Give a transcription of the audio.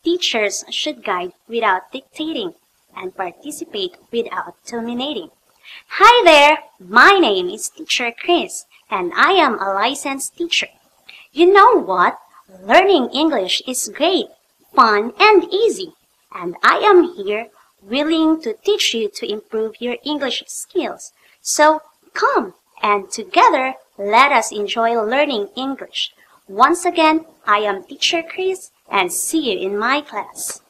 teachers should guide without dictating and participate without dominating. Hi there, my name is Teacher Cris, and I am a licensed teacher. You know what? Learning English is great, fun, and easy, and I am here willing to teach you to improve your English skills. So come, and together let us enjoy learning English. Once again, I am Teacher Cris, and see you in my class.